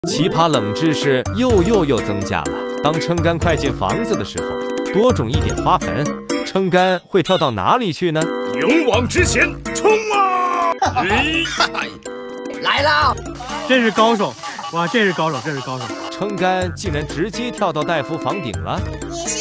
奇葩冷知识又增加了。当撑杆快进房子的时候，多种一点花盆，撑杆会跳到哪里去呢？ 勇往直前，冲啊！ 来啦！ 这是高手，哇，这是高手，这是高手！ 撑杆竟然直接跳到大夫房顶了。 你是